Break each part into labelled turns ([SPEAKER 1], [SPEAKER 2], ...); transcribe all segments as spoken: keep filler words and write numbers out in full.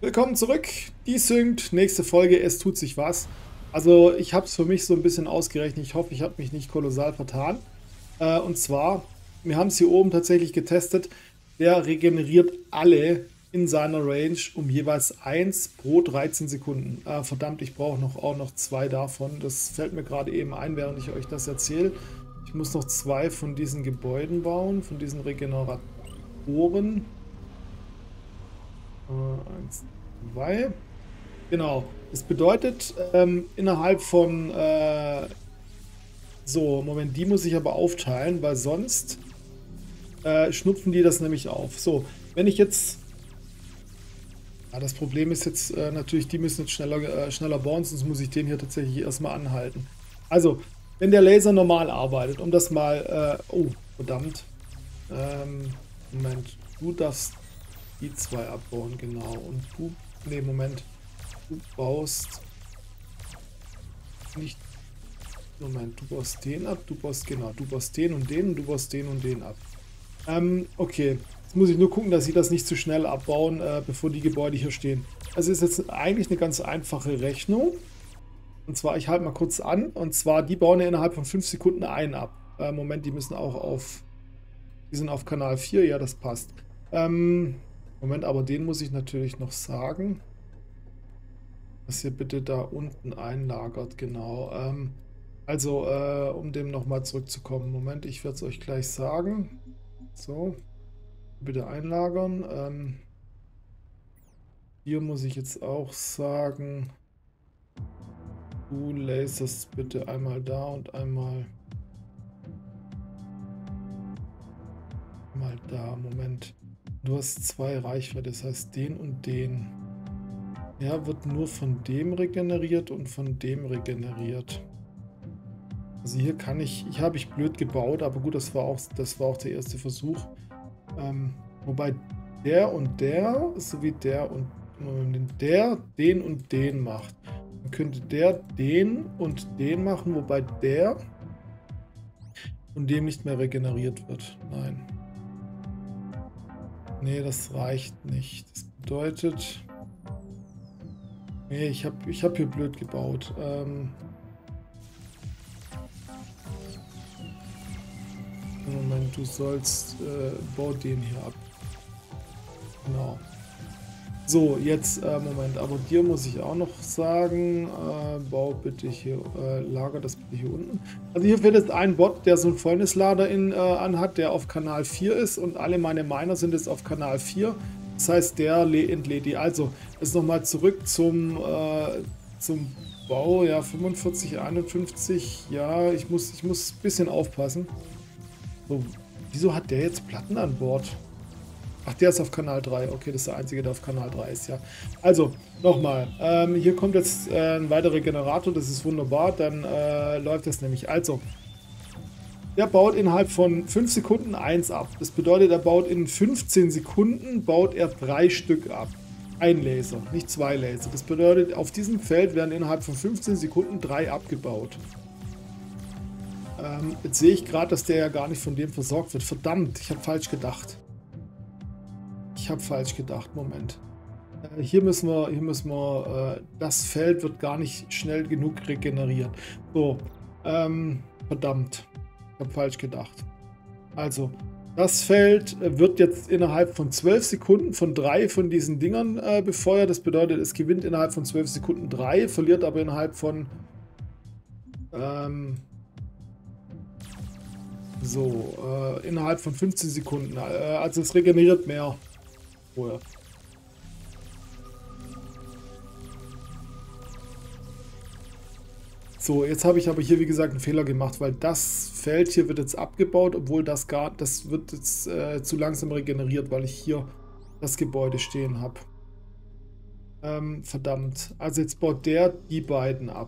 [SPEAKER 1] Willkommen zurück. Desynct, nächste Folge, es tut sich was. Also ich habe es für mich so ein bisschen ausgerechnet. Ich hoffe, ich habe mich nicht kolossal vertan. Äh, und zwar, wir haben es hier oben tatsächlich getestet. Der regeneriert alle in seiner Range um jeweils eins pro dreizehn Sekunden. Äh, verdammt, ich brauche noch, auch noch zwei davon. Das fällt mir gerade eben ein, während ich euch das erzähle. Ich muss noch zwei von diesen Gebäuden bauen, von diesen Regeneratoren. Äh, eins, zwei. Genau. Das bedeutet, ähm, innerhalb von... Äh, so, Moment, die muss ich aber aufteilen, weil sonst äh, schnupfen die das nämlich auf. So, wenn ich jetzt... Ja, das Problem ist jetzt äh, natürlich, die müssen jetzt schneller, äh, schneller bauen, sonst muss ich den hier tatsächlich erstmal anhalten. Also, wenn der Laser normal arbeitet, um das mal... Äh, oh, verdammt. Ähm, Moment, du darfst die zwei abbauen, genau. Und du... Ne, Moment. Du baust... Nicht... Moment, du baust den ab, du baust... Genau, du baust den und den und du baust den und den ab. Ähm, okay. Jetzt muss ich nur gucken, dass sie das nicht zu schnell abbauen, äh, bevor die Gebäude hier stehen. Also ist jetzt eigentlich eine ganz einfache Rechnung. Und zwar, ich halte mal kurz an. Und zwar, die bauen ja innerhalb von fünf Sekunden einen ab. Äh, Moment, die müssen auch auf... Die sind auf Kanal vier, ja, das passt. Ähm, Moment, aber den muss ich natürlich noch sagen, dass ihr bitte da unten einlagert, genau. Ähm, also, äh, um dem nochmal zurückzukommen. Moment, ich werde es euch gleich sagen. So, bitte einlagern. Ähm, hier muss ich jetzt auch sagen, du laserst bitte einmal da und einmal, mal da. Moment. Du hast zwei Reichweite, das heißt den und den. Ja, wird nur von dem regeneriert und von dem regeneriert. Also hier kann ich, hier habe ich blöd gebaut, aber gut, das war auch, das war auch der erste Versuch. Ähm, wobei der und der, sowie der und der, den und den macht. Dann könnte der den und den machen, wobei der von dem nicht mehr regeneriert wird. Nein. Nee, das reicht nicht. Das bedeutet... Nee, ich habe ich hab hier blöd gebaut. Ähm, Moment, du sollst... Äh, bau den hier ab. Genau. So, jetzt, äh, Moment, aber dir muss ich auch noch sagen, äh, bau bitte hier, äh, lager das bitte hier unten. Also hier fehlt jetzt ein Bot, der so einen Fäulnislader in, äh, anhat, der auf Kanal vier ist und alle meine Miner sind jetzt auf Kanal vier. Das heißt, der entlädt die. Also, jetzt nochmal zurück zum, äh, zum Bau, ja, fünfundvierzig, einundfünfzig, ja, ich muss, ich muss ein bisschen aufpassen. So, wieso hat der jetzt Platten an Bord? Ach, der ist auf Kanal drei. Okay, das ist der einzige, der auf Kanal drei ist, ja. Also, nochmal. Ähm, hier kommt jetzt äh, ein weiterer Generator. Das ist wunderbar. Dann äh, läuft das nämlich. Also, der baut innerhalb von fünf Sekunden eins ab. Das bedeutet, er baut in fünfzehn Sekunden baut er drei Stück ab. Ein Laser, nicht zwei Laser. Das bedeutet, auf diesem Feld werden innerhalb von fünfzehn Sekunden drei abgebaut. Ähm, jetzt sehe ich gerade, dass der ja gar nicht von dem versorgt wird. Verdammt, ich habe falsch gedacht. Ich habe falsch gedacht, Moment. Äh, hier müssen wir, hier müssen wir, äh, das Feld wird gar nicht schnell genug regeneriert. So, ähm, verdammt. Ich habe falsch gedacht. Also, das Feld wird jetzt innerhalb von zwölf Sekunden von drei von diesen Dingern äh, befeuert. Das bedeutet, es gewinnt innerhalb von zwölf Sekunden drei, verliert aber innerhalb von, ähm, so, äh, innerhalb von fünfzehn Sekunden. Äh, also es regeneriert mehr. Vorher. So, jetzt habe ich aber hier, wie gesagt, einen Fehler gemacht, weil das Feld hier wird jetzt abgebaut, obwohl das gar, das wird jetzt äh, zu langsam regeneriert, weil ich hier das Gebäude stehen habe. Ähm, verdammt. Also jetzt baut der die beiden ab.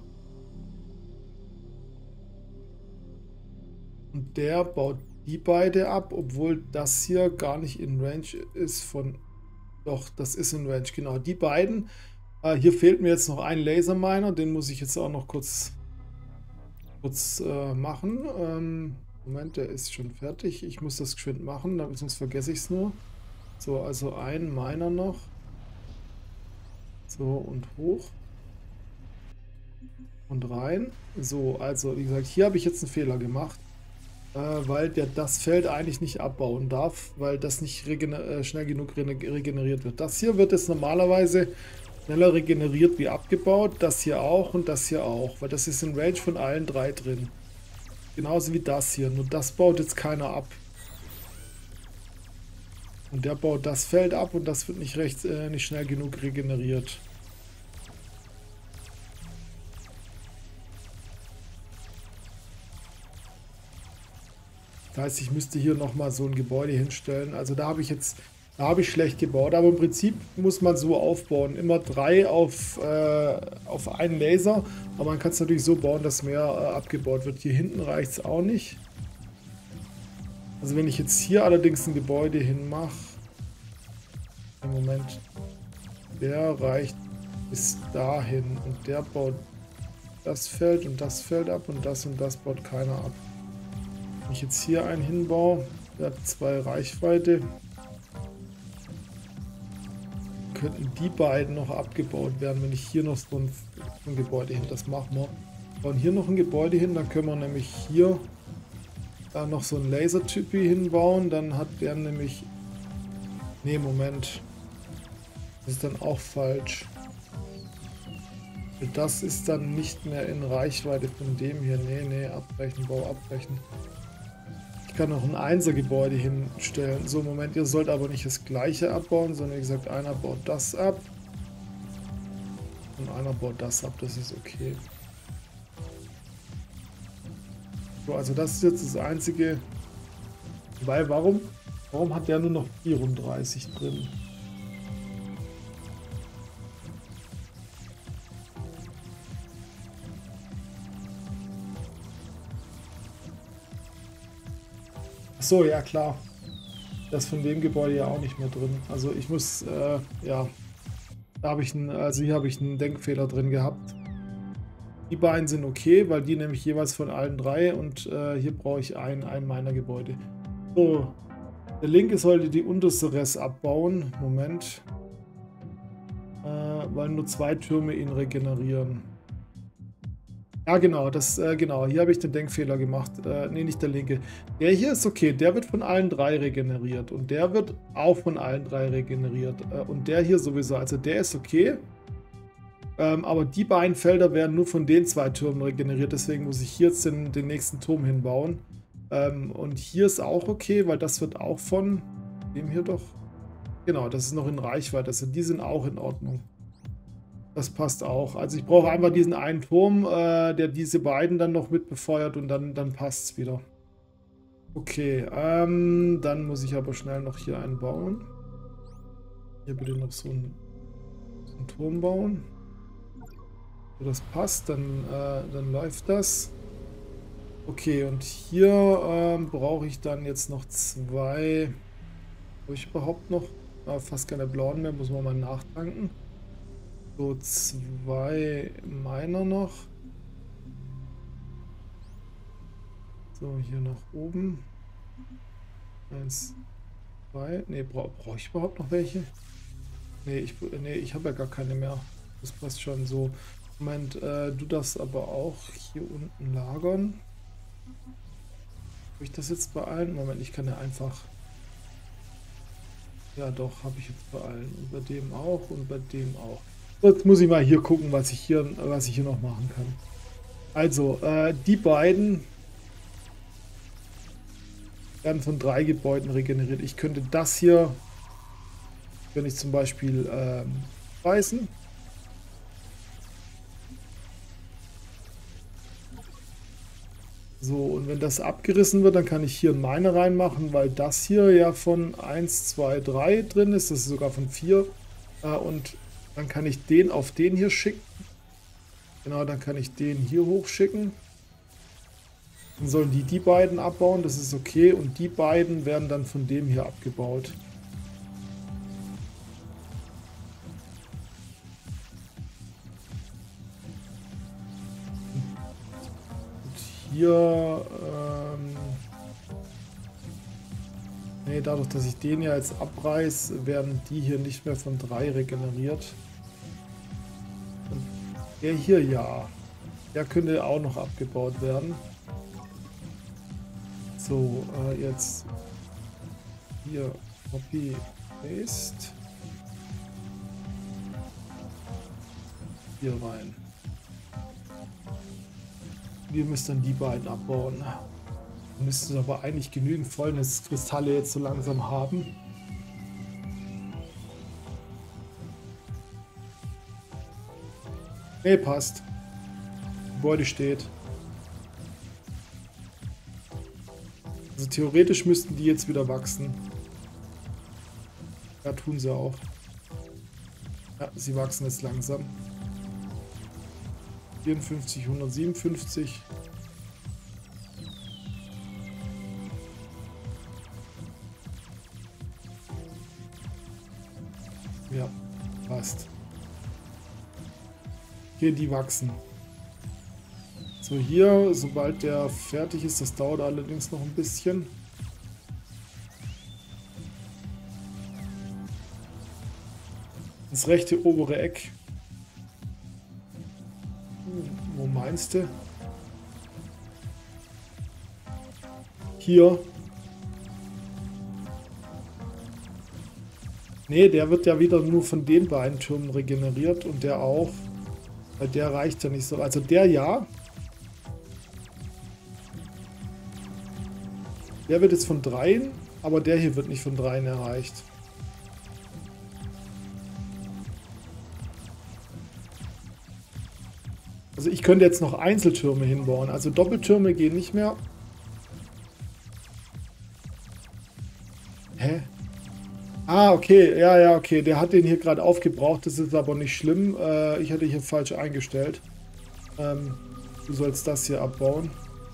[SPEAKER 1] Und der baut die beide ab, obwohl das hier gar nicht in Range ist von... Doch, das ist in Range, genau. Die beiden. Äh, hier fehlt mir jetzt noch ein Laserminer, den muss ich jetzt auch noch kurz, kurz äh, machen. Ähm, Moment, der ist schon fertig. Ich muss das geschwind machen, sonst vergesse ich es nur. So, also ein Miner noch. So, und hoch. Und rein. So, also wie gesagt, hier habe ich jetzt einen Fehler gemacht, äh, weil der das Feld eigentlich nicht abbauen darf, weil das nicht regener äh, schnell genug regeneriert wird. Das hier wird jetzt normalerweise schneller regeneriert wie abgebaut. Das hier auch und das hier auch, weil das ist in Range von allen drei drin. Genauso wie das hier. Nur das baut jetzt keiner ab. Und der baut das Feld ab und das wird nicht recht, äh, nicht schnell genug regeneriert. Das heißt, ich müsste hier nochmal so ein Gebäude hinstellen. Also da habe ich jetzt, da habe ich schlecht gebaut. Aber im Prinzip muss man so aufbauen. Immer drei auf, äh, auf einen Laser. Aber man kann es natürlich so bauen, dass mehr äh, abgebaut wird. Hier hinten reicht es auch nicht. Also wenn ich jetzt hier allerdings ein Gebäude hinmache, im Moment, der reicht bis dahin und der baut das Feld und das Feld ab und das und das baut keiner ab. Wenn ich jetzt hier einen hinbaue, der hat zwei Reichweite, könnten die beiden noch abgebaut werden, wenn ich hier noch so ein, ein Gebäude hin, das machen wir. Und hier noch ein Gebäude hin, dann können wir nämlich hier da noch so ein Laser-Typi hinbauen, dann hat der nämlich, nee, Moment, das ist dann auch falsch. Das ist dann nicht mehr in Reichweite von dem hier, nee, nee, abbrechen, Bau abbrechen. Ich kann noch ein Einser-Gebäude hinstellen. So, Moment, ihr sollt aber nicht das gleiche abbauen, sondern wie gesagt, einer baut das ab und einer baut das ab, das ist okay. So, also das ist jetzt das einzige, weil warum, warum hat der nur noch vierunddreißig drin? So, ja klar. Das von dem Gebäude ja auch nicht mehr drin. Also ich muss, äh, ja, da habe ich einen, also hier habe ich einen Denkfehler drin gehabt. Die beiden sind okay, weil die nämlich jeweils von allen drei und äh, hier brauche ich ein, ein meiner Gebäude. So, der linke sollte die unterste Rest abbauen. Moment. Äh, weil nur zwei Türme ihn regenerieren. Ja, genau, das, äh, genau, hier habe ich den Denkfehler gemacht. Äh, nee, nicht der linke. Der hier ist okay, der wird von allen drei regeneriert. Und der wird auch von allen drei regeneriert. Äh, und der hier sowieso, also der ist okay. Ähm, aber die beiden Felder werden nur von den zwei Türmen regeneriert. Deswegen muss ich hier jetzt den, den nächsten Turm hinbauen. Ähm, und hier ist auch okay, weil das wird auch von dem hier doch. Genau, das ist noch in Reichweite. Also die sind auch in Ordnung. Das passt auch. Also ich brauche einfach diesen einen Turm, äh, der diese beiden dann noch mit befeuert und dann, dann passt es wieder. Okay, ähm, dann muss ich aber schnell noch hier einen bauen. Hier bitte noch so einen, so einen Turm bauen. So, das passt, dann, äh, dann läuft das. Okay, und hier ähm, brauche ich dann jetzt noch zwei. Habe ich überhaupt noch? Ah, fast keine blauen mehr, muss man mal nachtanken. So, zwei meiner noch. So, hier nach oben. Eins, zwei. Ne, brauche brauch ich überhaupt noch welche? Ne, ich, nee, ich habe ja gar keine mehr. Das passt schon so. Moment, äh, du darfst aber auch hier unten lagern. Habe ich das jetzt bei allen? Moment, ich kann ja einfach... Ja doch, habe ich jetzt bei allen. Und bei dem auch und bei dem auch. Jetzt muss ich mal hier gucken, was ich hier, was ich hier noch machen kann. Also, äh, die beiden werden von drei Gebäuden regeneriert. Ich könnte das hier, wenn ich zum Beispiel ähm, reißen. So, und wenn das abgerissen wird, dann kann ich hier meine reinmachen, weil das hier ja von eins, zwei, drei drin ist. Das ist sogar von vier. Äh, und dann kann ich den auf den hier schicken. Genau, dann kann ich den hier hochschicken. Dann sollen die die beiden abbauen, das ist okay. Und die beiden werden dann von dem hier abgebaut. Und hier... Ähm nee, dadurch, dass ich den ja jetzt abreiß, werden die hier nicht mehr von drei regeneriert. Der hier, ja. Der könnte auch noch abgebaut werden. So, äh, jetzt hier Copy, Paste. Hier rein. Wir müssen dann die beiden abbauen. Wir müssten aber eigentlich genügend Fäulniskristalle jetzt so langsam haben. Nee, passt. Gebäude steht. Also theoretisch müssten die jetzt wieder wachsen. Ja, tun sie auch. Ja, sie wachsen jetzt langsam. vierundfünfzig, hundertsiebenundfünfzig. Ja, passt. Hier, die wachsen. So, hier, sobald der fertig ist, das dauert allerdings noch ein bisschen. Das rechte obere Eck. Wo meinst du? Hier. Ne, der wird ja wieder nur von den beiden Türmen regeneriert und der auch. Weil der reicht ja nicht so. Also der ja. Der wird jetzt von dreien, aber der hier wird nicht von dreien erreicht. Also ich könnte jetzt noch Einzeltürme hinbauen. Also Doppeltürme gehen nicht mehr. Hä? Ah, okay. Ja, ja, okay. Der hat den hier gerade aufgebraucht. Das ist aber nicht schlimm. Äh, ich hatte hier falsch eingestellt. Ähm, du sollst das hier abbauen.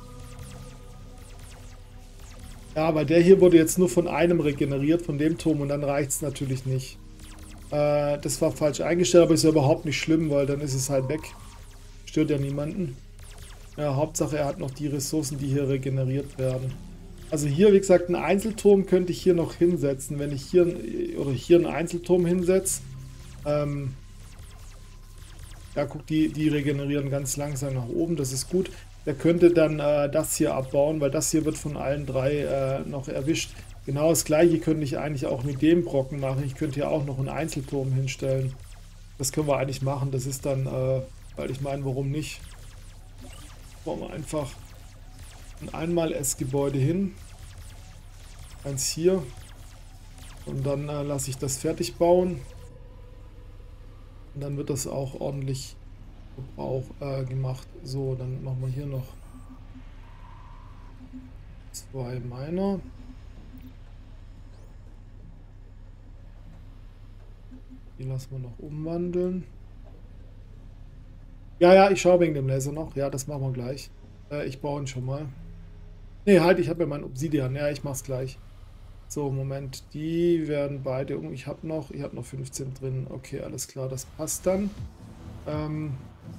[SPEAKER 1] Ja, aber der hier wurde jetzt nur von einem regeneriert, von dem Turm. Und dann reicht es natürlich nicht. Äh, das war falsch eingestellt, aber ist ja überhaupt nicht schlimm, weil dann ist es halt weg. Stört ja niemanden. Ja, Hauptsache er hat noch die Ressourcen, die hier regeneriert werden. Also hier, wie gesagt, einen Einzelturm könnte ich hier noch hinsetzen. Wenn ich hier oder hier einen Einzelturm hinsetze. Ähm, ja, guck, die, die regenerieren ganz langsam nach oben. Das ist gut. Der könnte dann äh, das hier abbauen, weil das hier wird von allen drei äh, noch erwischt. Genau das gleiche könnte ich eigentlich auch mit dem Brocken machen. Ich könnte hier auch noch einen Einzelturm hinstellen. Das können wir eigentlich machen. Das ist dann... Äh, Weil ich meine, warum nicht? Bauen wir einfach ein Einmal-S-Gebäude hin. Eins hier. Und dann äh, lasse ich das fertig bauen. Und dann wird das auch ordentlich Gebrauch äh, gemacht. So, dann machen wir hier noch zwei Miner. Die lassen wir noch umwandeln. Ja, ja, ich schaue wegen dem Laser noch. Ja, das machen wir gleich. Äh, ich baue ihn schon mal. Ne, halt, ich habe ja mein Obsidian. Ja, ich mach's gleich. So, Moment. Die werden beide um. Ich habe noch, ich habe noch fünfzehn drin. Okay, alles klar, das passt dann. Ähm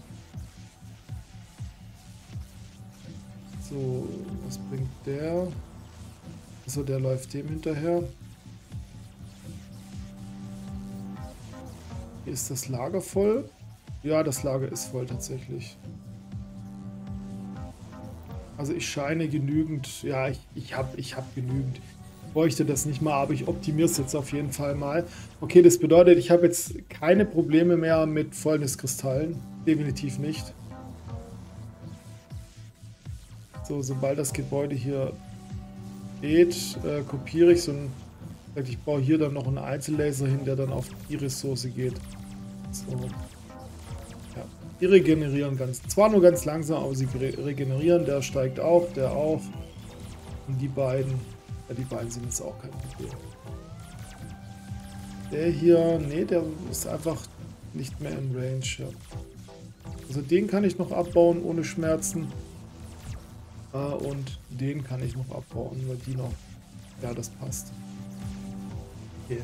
[SPEAKER 1] so, was bringt der? So, der läuft dem hinterher. Hier ist das Lager voll. Ja, das Lager ist voll tatsächlich. Also ich scheine genügend, ja, ich, ich habe ich hab genügend. Ich bräuchte das nicht mal, aber ich optimiere es jetzt auf jeden Fall mal. Okay, das bedeutet, ich habe jetzt keine Probleme mehr mit Fäulniskristallen. Definitiv nicht. So, sobald das Gebäude hier geht, äh, kopiere ich so ein... Ich baue hier dann noch einen Einzellaser hin, der dann auf die Ressource geht. So. Ja, die regenerieren ganz, zwar nur ganz langsam, aber sie regenerieren. Der steigt auf, der auch. Und die beiden, ja, die beiden sind jetzt auch kein Problem. Der hier, nee, der ist einfach nicht mehr in Range. Ja. Also den kann ich noch abbauen ohne Schmerzen. Äh, und den kann ich noch abbauen, weil die noch, ja, das passt. Okay.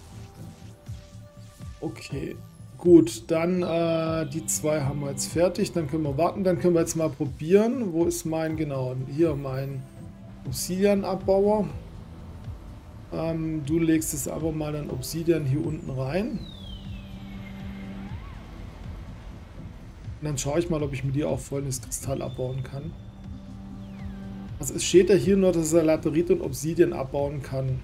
[SPEAKER 1] Okay. Gut, dann äh, die zwei haben wir jetzt fertig. Dann können wir warten. Dann können wir jetzt mal probieren. Wo ist mein, genau, hier mein Obsidian-Abbauer. Ähm, du legst es aber mal dann Obsidian hier unten rein. Und dann schaue ich mal, ob ich mit dir auch volles Kristall abbauen kann. Also es steht ja hier nur, dass er Laterit und Obsidian abbauen kann.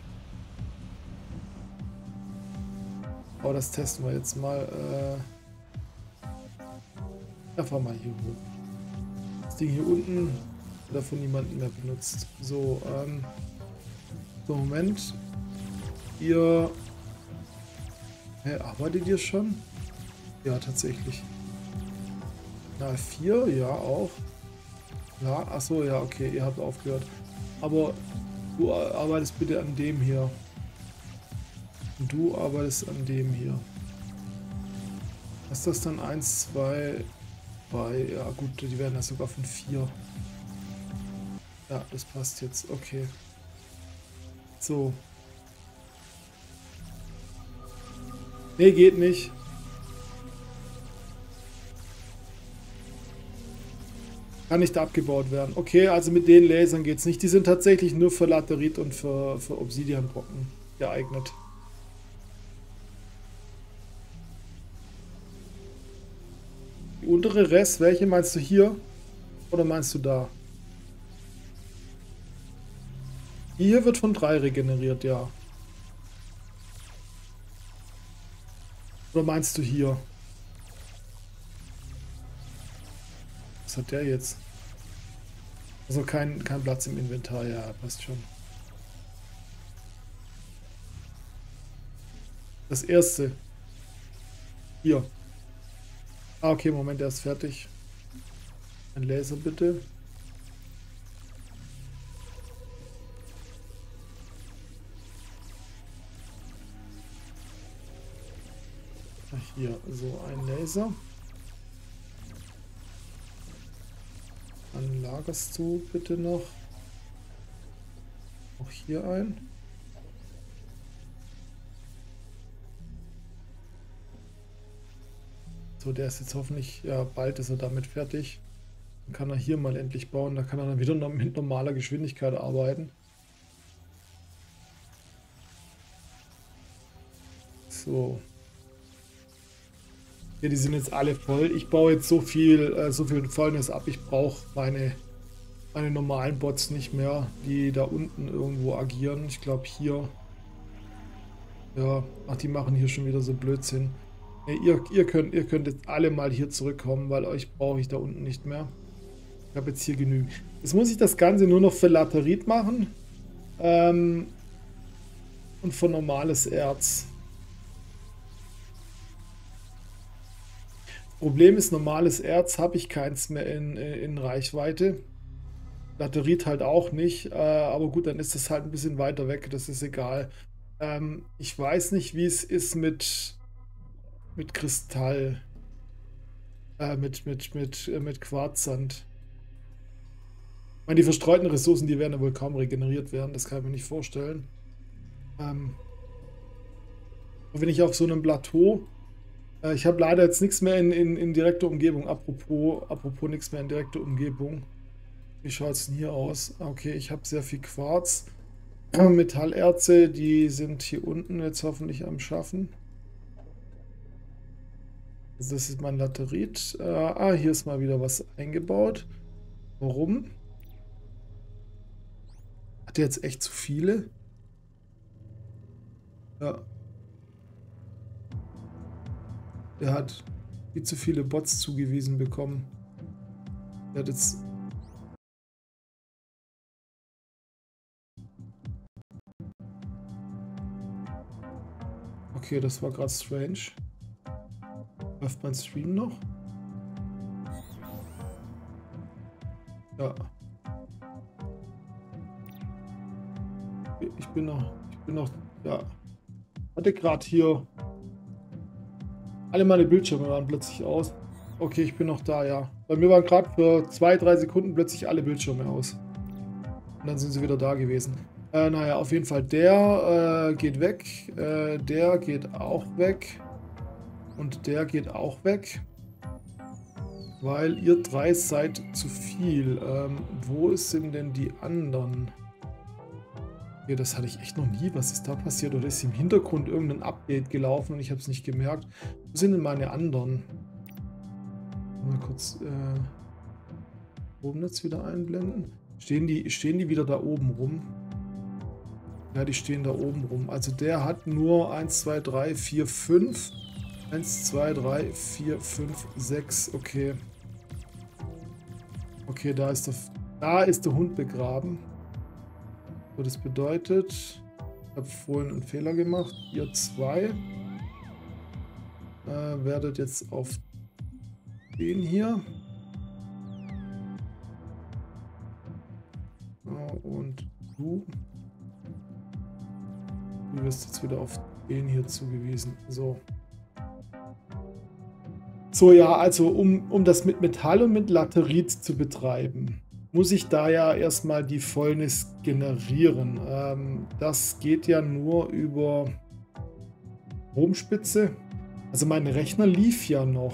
[SPEAKER 1] Aber das testen wir jetzt mal. Äh, einfach mal hier hoch. Das Ding hier unten wird von niemandem mehr benutzt. So, ähm, so Moment. Ihr Hä, arbeitet ihr schon? Ja, tatsächlich. Na, vier, ja, auch. Ja, achso, ja, okay, ihr habt aufgehört. Aber du arbeitest bitte an dem hier. Und du arbeitest an dem hier. Ist das dann eins, zwei, drei? Ja, gut, die werden ja sogar von vier. Ja, das passt jetzt. Okay. So. Nee, geht nicht. Kann nicht abgebaut werden. Okay, also mit den Lasern geht es nicht. Die sind tatsächlich nur für Laterit und für, für Obsidianbrocken geeignet. Die untere Rest, welche meinst du hier? Oder meinst du da? Die hier wird von drei regeneriert, ja. Oder meinst du hier? Was hat der jetzt? Also kein, kein Platz im Inventar, ja, passt schon. Das erste. Hier. Ah, okay, Moment, der ist fertig. Ein Laser bitte. Hier, so ein Laser. Dann lagerst du bitte noch. Auch hier ein. So, der ist jetzt hoffentlich, ja, bald ist er damit fertig. Dann kann er hier mal endlich bauen. Da kann er dann wieder noch mit normaler Geschwindigkeit arbeiten. So. Ja, die sind jetzt alle voll. Ich baue jetzt so viel, äh, so viel Fäulnis ab. Ich brauche meine, meine normalen Bots nicht mehr, die da unten irgendwo agieren. Ich glaube hier. Ja, ach, die machen hier schon wieder so Blödsinn. Ja, ihr, ihr, könnt, ihr könnt jetzt alle mal hier zurückkommen, weil euch brauche ich da unten nicht mehr. Ich habe jetzt hier genügend. Jetzt muss ich das Ganze nur noch für Laterit machen. Ähm, und für normales Erz. Problem ist, normales Erz habe ich keins mehr in, in Reichweite. Laterit halt auch nicht. Äh, aber gut, dann ist das halt ein bisschen weiter weg. Das ist egal. Ähm, ich weiß nicht, wie es ist mit, mit Kristall. Äh, mit, mit, mit, äh, mit Quarzsand. Ich meine, die verstreuten Ressourcen, die werden ja wohl kaum regeneriert werden. Das kann ich mir nicht vorstellen. Ähm, wenn ich auf so einem Plateau... Ich habe leider jetzt nichts mehr in, in, in direkter Umgebung. Apropos, apropos nichts mehr in direkter Umgebung. Wie schaut es denn hier aus? Okay, ich habe sehr viel Quarz. Metallerze, die sind hier unten jetzt hoffentlich am Schaffen. Also das ist mein Laterit. Äh, ah, hier ist mal wieder was eingebaut. Warum? Hat der jetzt echt zu viele? Ja. Der hat viel zu viele Bots zugewiesen bekommen. Der hat jetzt... Okay, das war gerade strange. Läuft mein Stream noch? Ja. Ich bin noch... Ich bin noch... Ja. Hatte gerade hier... Alle meine Bildschirme waren plötzlich aus. Okay, ich bin noch da, ja. Bei mir waren gerade für zwei, drei Sekunden plötzlich alle Bildschirme aus. Und dann sind sie wieder da gewesen. Äh, naja, auf jeden Fall, der äh, geht weg. Äh, der geht auch weg. Und der geht auch weg. Weil ihr drei seid zu viel. Ähm, wo sind denn die anderen? Okay, das hatte ich echt noch nie. Was ist da passiert? Oder ist im Hintergrund irgendein Update gelaufen und ich habe es nicht gemerkt? Wo sind denn meine anderen? Mal kurz äh, oben jetzt wieder einblenden. Stehen die, stehen die wieder da oben rum? Ja, die stehen da oben rum. Also der hat nur eins, zwei, drei, vier, fünf. eins, zwei, drei, vier, fünf, sechs. Okay. Okay, da ist der, da ist der Hund begraben. So, das bedeutet, ich habe vorhin einen Fehler gemacht. Ihr zwei äh, werdet jetzt auf den hier. Und du. Du wirst jetzt wieder auf den hier zugewiesen. So. So, ja, also um, um das mit Metall und mit Laterit zu betreiben, muss ich da ja erstmal die Fäulnis generieren. Ähm, das geht ja nur über Stromspitze. Also mein Rechner lief ja noch.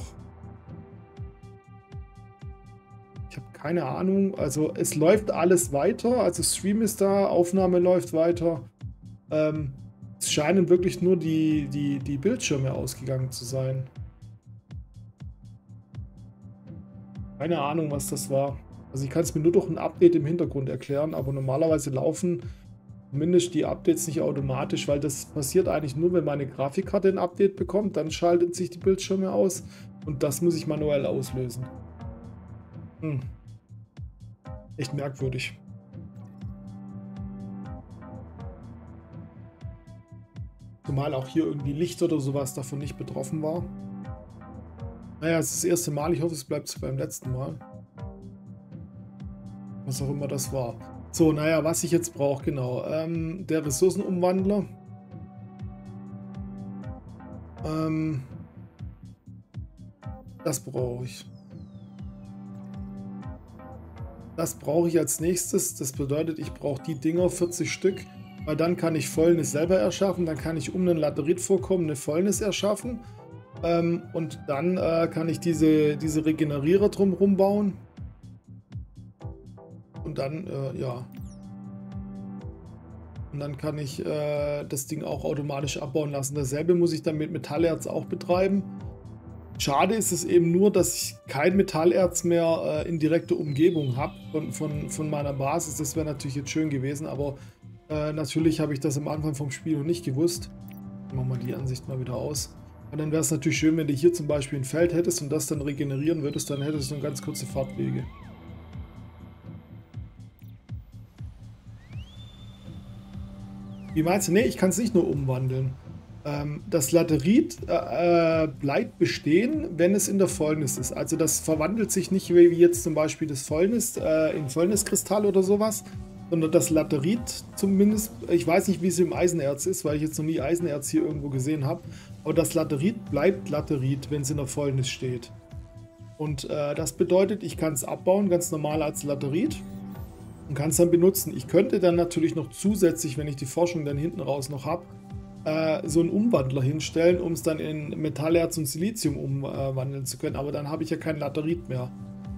[SPEAKER 1] Ich habe keine Ahnung. Also es läuft alles weiter. Also Stream ist da, Aufnahme läuft weiter. Ähm, es scheinen wirklich nur die, die, die Bildschirme ausgegangen zu sein. Keine Ahnung, was das war. Also ich kann es mir nur durch ein Update im Hintergrund erklären, aber normalerweise laufen zumindest die Updates nicht automatisch, weil das passiert eigentlich nur, wenn meine Grafikkarte ein Update bekommt, dann schalten sich die Bildschirme aus und das muss ich manuell auslösen. Hm. Echt merkwürdig. Zumal auch hier irgendwie Licht oder sowas davon nicht betroffen war. Naja, es ist das erste Mal. Ich hoffe, es bleibt beim letzten Mal. Was auch immer das war. So, naja, was ich jetzt brauche, genau. Ähm, der Ressourcenumwandler. Ähm, das brauche ich. Das brauche ich als nächstes. Das bedeutet, ich brauche die Dinger, vierzig Stück. Weil dann kann ich Fäulnis selber erschaffen. Dann kann ich um ein Lateritvorkommen eine Fäulnis erschaffen. Ähm, und dann äh, kann ich diese, diese Regenerierer drumherum bauen. Und dann, äh, ja. Und dann kann ich äh, das Ding auch automatisch abbauen lassen. Dasselbe muss ich dann mit Metallerz auch betreiben. Schade ist es eben nur, dass ich kein Metallerz mehr äh, in direkter Umgebung habe von, von, von meiner Basis. Das wäre natürlich jetzt schön gewesen, aber äh, natürlich habe ich das am Anfang vom Spiel noch nicht gewusst. Machen wir die Ansicht mal wieder aus. Und dann wäre es natürlich schön, wenn du hier zum Beispiel ein Feld hättest und das dann regenerieren würdest, dann hättest du eine ganz kurze Fahrtwege. Wie meinst du? Ne, ich kann es nicht nur umwandeln. Ähm, das Laterit äh, äh, bleibt bestehen, wenn es in der Fäulnis ist. Also das verwandelt sich nicht wie jetzt zum Beispiel das Fäulnis äh, in Fäulniskristall oder sowas, sondern das Laterit zumindest, ich weiß nicht, wie es im Eisenerz ist, weil ich jetzt noch nie Eisenerz hier irgendwo gesehen habe, aber das Laterit bleibt Laterit, wenn es in der Fäulnis steht. Und äh, das bedeutet, ich kann es abbauen, ganz normal als Laterit und kann es dann benutzen. Ich könnte dann natürlich noch zusätzlich, wenn ich die Forschung dann hinten raus noch habe, äh, so einen Umwandler hinstellen, um es dann in Metallerz und Silizium umwandeln äh, zu können, aber dann habe ich ja kein Laterit mehr.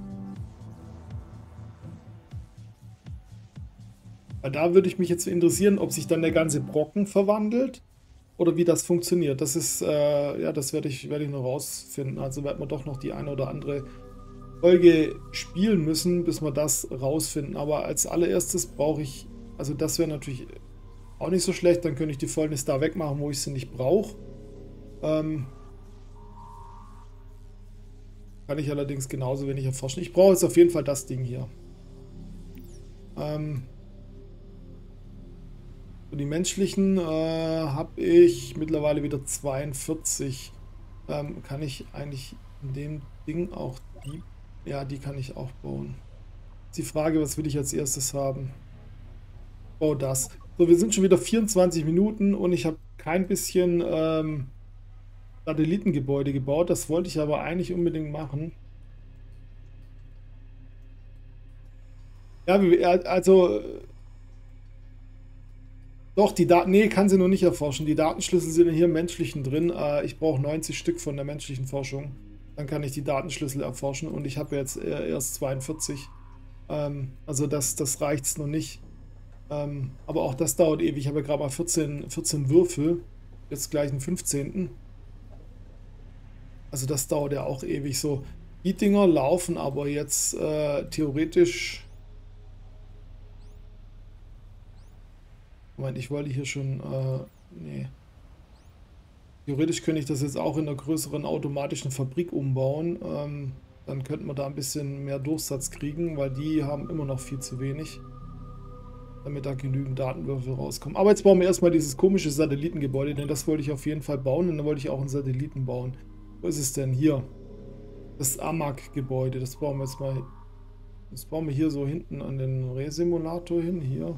[SPEAKER 1] Da würde ich mich jetzt interessieren, ob sich dann der ganze Brocken verwandelt oder wie das funktioniert. Das ist, äh, ja, das werde ich, werde ich noch rausfinden. Also werden wir doch noch die eine oder andere Folge spielen müssen, bis wir das rausfinden. Aber als allererstes brauche ich, also das wäre natürlich auch nicht so schlecht, dann könnte ich die Fäulnis da wegmachen, wo ich sie nicht brauche. Ähm, kann ich allerdings genauso wenig erforschen. Ich brauche jetzt auf jeden Fall das Ding hier. Ähm, Die menschlichen äh, habe ich mittlerweile wieder zweiundvierzig. Ähm, kann ich eigentlich in dem Ding auch die... Ja, die kann ich auch bauen. Die Frage, was will ich als erstes haben? Oh, das. So, wir sind schon wieder vierundzwanzig Minuten und ich habe kein bisschen ähm, Satellitengebäude gebaut. Das wollte ich aber eigentlich unbedingt machen. Ja, also... Doch, die Daten, nee, kann sie noch nicht erforschen. Die Datenschlüssel sind hier im menschlichen drin. Äh, ich brauche neunzig Stück von der menschlichen Forschung. Dann kann ich die Datenschlüssel erforschen und ich habe jetzt erst zweiundvierzig. Ähm, also das, das reicht es noch nicht. Ähm, aber auch das dauert ewig. Ich habe ja gerade mal vierzehn, vierzehn Würfel. Jetzt gleich einen fünfzehnten. Also das dauert ja auch ewig so. Die Dinger laufen aber jetzt äh, theoretisch... Moment, ich wollte hier schon... Äh, nee. Theoretisch könnte ich das jetzt auch in einer größeren automatischen Fabrik umbauen. Ähm, dann könnten wir da ein bisschen mehr Durchsatz kriegen, weil die haben immer noch viel zu wenig, damit da genügend Datenwürfel rauskommen. Aber jetzt bauen wir erstmal dieses komische Satellitengebäude, denn das wollte ich auf jeden Fall bauen und dann wollte ich auch einen Satelliten bauen. Wo ist es denn? Hier. Das A M A C-Gebäude. Das bauen wir jetzt mal. Das bauen wir hier so hinten an den Resimulator hin. Hier.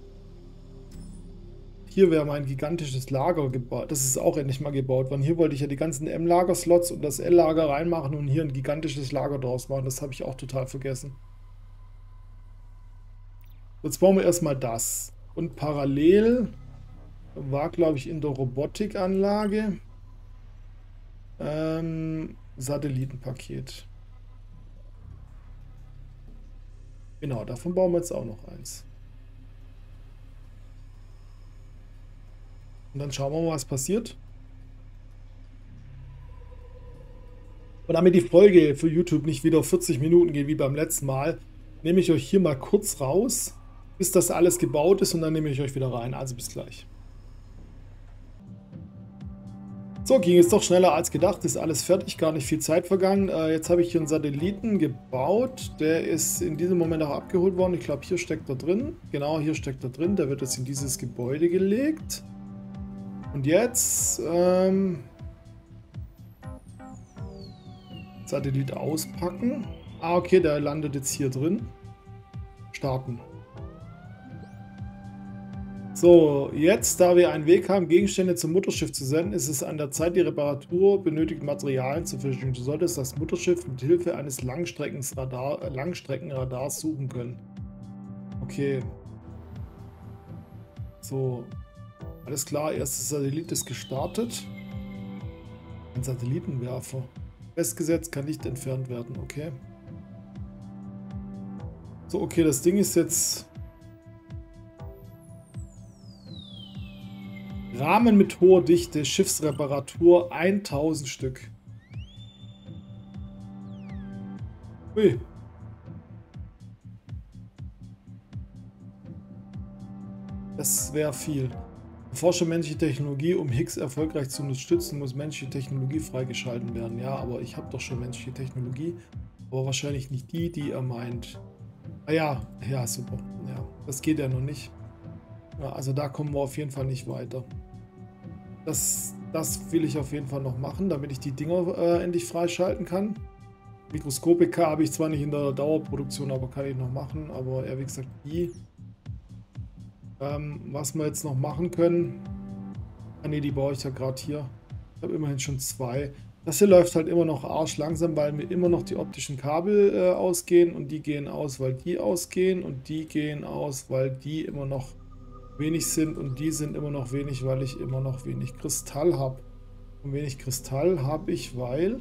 [SPEAKER 1] Hier wäre mein gigantisches Lager gebaut. Das ist auch endlich mal gebaut worden. Hier wollte ich ja die ganzen M-Lager-Slots und das L-Lager reinmachen und hier ein gigantisches Lager draus machen. Das habe ich auch total vergessen. Jetzt bauen wir erstmal das. Und parallel war, glaube ich, in der Robotikanlage ähm, Satellitenpaket. Genau, davon bauen wir jetzt auch noch eins. Und dann schauen wir mal, was passiert. Und damit die Folge für YouTube nicht wieder vierzig Minuten geht wie beim letzten Mal, nehme ich euch hier mal kurz raus, bis das alles gebaut ist und dann nehme ich euch wieder rein. Also bis gleich. So, ging es doch schneller als gedacht, ist alles fertig, gar nicht viel Zeit vergangen. Äh, jetzt habe ich hier einen Satelliten gebaut, der ist in diesem Moment auch abgeholt worden. Ich glaube, hier steckt er drin. Genau, hier steckt er drin. Der wird jetzt in dieses Gebäude gelegt. Und jetzt ähm, Satellit auspacken. Ah, okay, der landet jetzt hier drin. Starten. So, jetzt, da wir einen Weg haben, Gegenstände zum Mutterschiff zu senden, ist es an der Zeit, die Reparatur benötigten Materialien zu verstehen. Du solltest das Mutterschiff mit Hilfe eines Langstreckenradar, äh, Langstreckenradars suchen können. Okay. So. Alles klar, erstes Satellit ist gestartet. Ein Satellitenwerfer. Festgesetzt, kann nicht entfernt werden, okay. So, okay, das Ding ist jetzt... Rahmen mit hoher Dichte, Schiffsreparatur, tausend Stück. Ui. Das wäre viel. Erforsche menschliche Technologie, um Higgs erfolgreich zu unterstützen, muss menschliche Technologie freigeschalten werden. Ja, aber ich habe doch schon menschliche Technologie. Aber wahrscheinlich nicht die, die er meint. Ah ja, ja, super. Ja, das geht ja noch nicht. Ja, also da kommen wir auf jeden Fall nicht weiter. Das, das will ich auf jeden Fall noch machen, damit ich die Dinger äh, endlich freischalten kann. Mikroskopika habe ich zwar nicht in der Dauerproduktion, aber kann ich noch machen. Aber ja, wie gesagt, die... Ähm, was wir jetzt noch machen können... Ah ne, die baue ich ja gerade hier. Ich habe immerhin schon zwei. Das hier läuft halt immer noch arschlangsam, weil mir immer noch die optischen Kabel äh, ausgehen. Und die gehen aus, weil die ausgehen. Und die gehen aus, weil die immer noch wenig sind. Und die sind immer noch wenig, weil ich immer noch wenig Kristall habe. Und wenig Kristall habe ich, weil...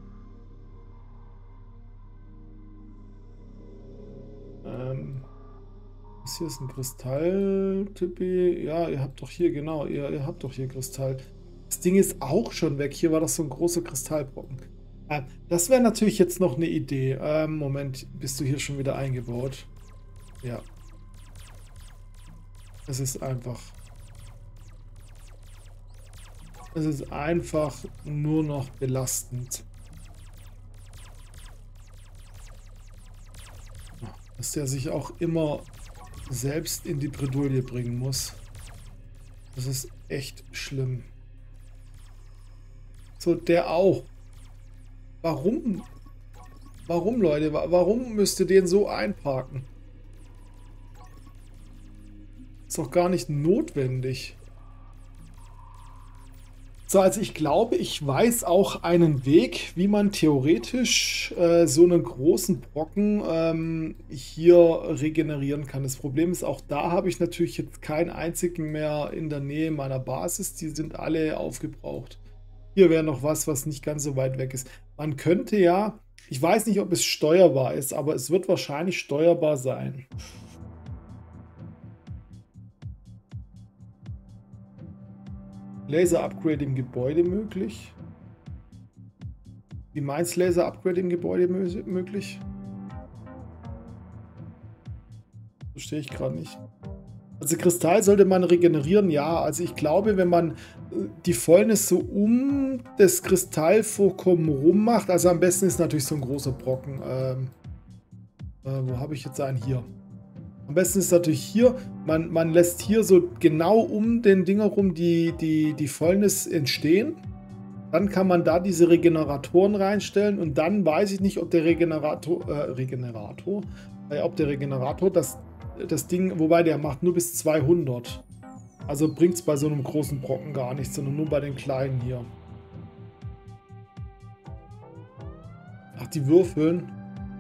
[SPEAKER 1] Ähm... Hier ist ein Kristall-Tippi. Ja, ihr habt doch hier, genau, ihr, ihr habt doch hier Kristall. Das Ding ist auch schon weg. Hier war das so ein großer Kristallbrocken. Äh, das wäre natürlich jetzt noch eine Idee. Ähm, Moment, bist du hier schon wieder eingebaut? Ja. Es ist einfach... Es ist einfach nur noch belastend. Dass der sich auch immer... selbst in die Bredouille bringen muss. Das ist echt schlimm. So, der auch. Warum? Warum, Leute? Warum müsst ihr den so einparken? Ist doch gar nicht notwendig. So, also ich glaube, ich weiß auch einen Weg, wie man theoretisch äh, so einen großen Brocken ähm, hier regenerieren kann. Das Problem ist, auch da habe ich natürlich jetzt keinen einzigen mehr in der Nähe meiner Basis. Die sind alle aufgebraucht. Hier wäre noch was, was nicht ganz so weit weg ist. Man könnte ja, ich weiß nicht, ob es steuerbar ist, aber es wird wahrscheinlich steuerbar sein. Laser-Upgrade im Gebäude möglich. die Mines Laser Upgrade im Gebäude möglich? Verstehe ich gerade nicht. Also Kristall sollte man regenerieren, ja. Also ich glaube, wenn man die Fäulnis so um das Kristallvorkommen rum macht, also am besten ist natürlich so ein großer Brocken. Ähm, äh, wo habe ich jetzt einen? Hier. Am besten ist natürlich hier, man, man lässt hier so genau um den Dinger rum die, die, die Fäulnis entstehen. Dann kann man da diese Regeneratoren reinstellen und dann weiß ich nicht, ob der Regenerator, äh, Regenerator, äh, ob der Regenerator das das Ding, wobei der macht nur bis zweihundert. Also bringt es bei so einem großen Brocken gar nichts, sondern nur bei den kleinen hier. Ach, die Würfeln.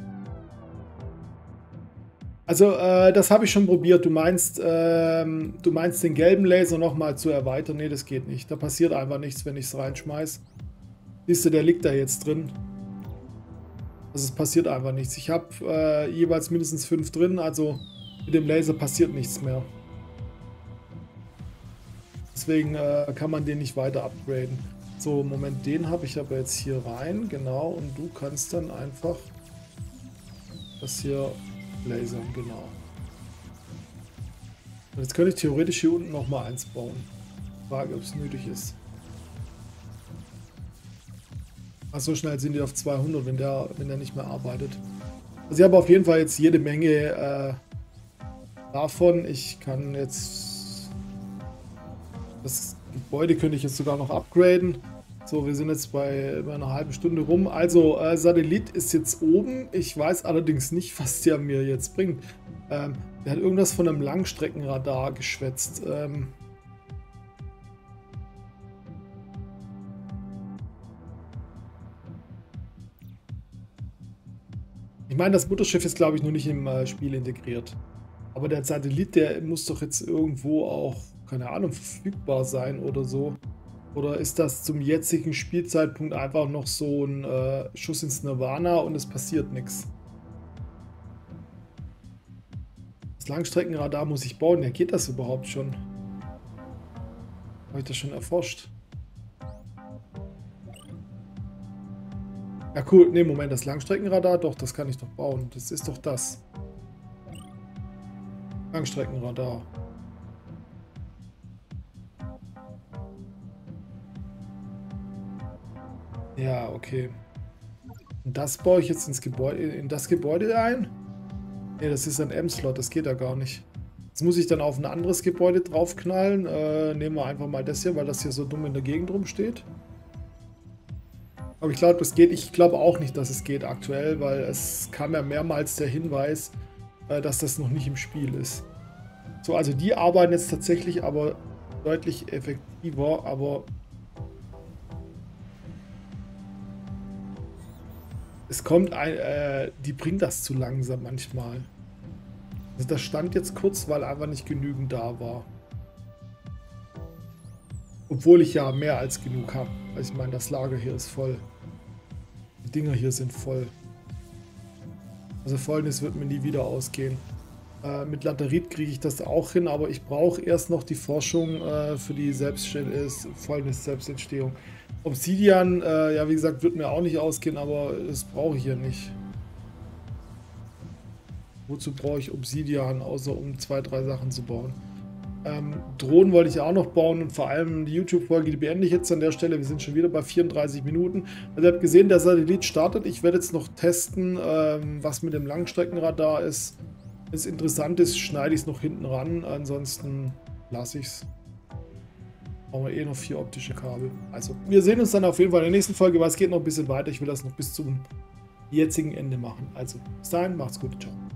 [SPEAKER 1] Also, äh, das habe ich schon probiert. Du meinst, ähm, du meinst den gelben Laser nochmal zu erweitern? Nee, das geht nicht. Da passiert einfach nichts, wenn ich es reinschmeiß. Siehst du, der liegt da jetzt drin. Also es passiert einfach nichts. Ich habe äh, jeweils mindestens fünf drin, also mit dem Laser passiert nichts mehr. Deswegen äh, kann man den nicht weiter upgraden. So, Moment, den habe ich aber jetzt hier rein, genau. Und du kannst dann einfach das hier lasern, genau. Und jetzt könnte ich theoretisch hier unten nochmal eins bauen. Frage, ob es nötig ist. Ach, so schnell sind die auf zweihundert, wenn der, wenn der nicht mehr arbeitet. Also ich habe auf jeden Fall jetzt jede Menge äh, davon. Ich kann jetzt das Gebäude könnte ich jetzt sogar noch upgraden. So, wir sind jetzt bei über einer halben Stunde rum. Also äh, Satellit ist jetzt oben. Ich weiß allerdings nicht, was der mir jetzt bringt. Ähm, der hat irgendwas von einem Langstreckenradar geschwätzt. Ähm, ich meine, das Mutterschiff ist, glaube ich, noch nicht im äh, Spiel integriert. Aber der Satellit, der muss doch jetzt irgendwo auch, keine Ahnung, verfügbar sein oder so. Oder ist das zum jetzigen Spielzeitpunkt einfach noch so ein äh, Schuss ins Nirvana und es passiert nichts? Das Langstreckenradar muss ich bauen. Ja, geht das überhaupt schon? Habe ich das schon erforscht? Ja, cool. Ne, Moment, das Langstreckenradar, doch, das kann ich doch bauen. Das ist doch das. Langstreckenradar. Ja, okay. Und das baue ich jetzt ins Gebäude, in das Gebäude ein? Ne, das ist ein M-Slot, das geht ja gar nicht. Jetzt muss ich dann auf ein anderes Gebäude draufknallen. Äh, nehmen wir einfach mal das hier, weil das hier so dumm in der Gegend rumsteht. Aber ich glaube, das geht. Ich glaube auch nicht, dass es geht aktuell, weil es kam ja mehrmals der Hinweis, äh, dass das noch nicht im Spiel ist. So, also die arbeiten jetzt tatsächlich aber deutlich effektiver, aber es kommt ein, äh, die bringt das zu langsam manchmal. Also das stand jetzt kurz, weil einfach nicht genügend da war. Obwohl ich ja mehr als genug habe. Also ich meine, das Lager hier ist voll. Die Dinger hier sind voll. Also Fäulnis wird mir nie wieder ausgehen. Äh, mit Laterit kriege ich das auch hin, aber ich brauche erst noch die Forschung äh, für die Fäulnis Selbstentstehung. Obsidian, äh, ja wie gesagt, wird mir auch nicht ausgehen, aber das brauche ich ja nicht. Wozu brauche ich Obsidian, außer um zwei, drei Sachen zu bauen? Ähm, Drohnen wollte ich auch noch bauen und vor allem die YouTube-Folge, die beende ich jetzt an der Stelle. Wir sind schon wieder bei vierunddreißig Minuten. Also ihr habt gesehen, der Satellit startet. Ich werde jetzt noch testen, ähm, was mit dem Langstreckenradar ist. Wenn es interessant ist, schneide ich es noch hinten ran. Ansonsten lasse ich es. Brauchen wir eh noch vier optische Kabel. Also, wir sehen uns dann auf jeden Fall in der nächsten Folge, weil es geht noch ein bisschen weiter. Ich will das noch bis zum jetzigen Ende machen. Also, bis dahin, macht's gut. Ciao.